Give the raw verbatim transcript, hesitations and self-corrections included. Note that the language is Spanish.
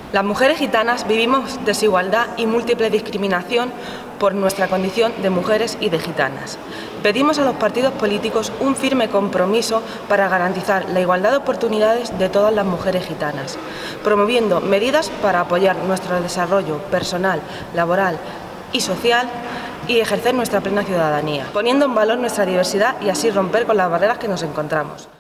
Las mujeres gitanas vivimos desigualdad y múltiple discriminación por nuestra condición de mujeres y de gitanas. Pedimos a los partidos políticos un firme compromiso para garantizar la igualdad de oportunidades de todas las mujeres gitanas, promoviendo medidas para apoyar nuestro desarrollo personal, laboral y social y ejercer nuestra plena ciudadanía, poniendo en valor nuestra diversidad y así romper con las barreras que nos encontramos.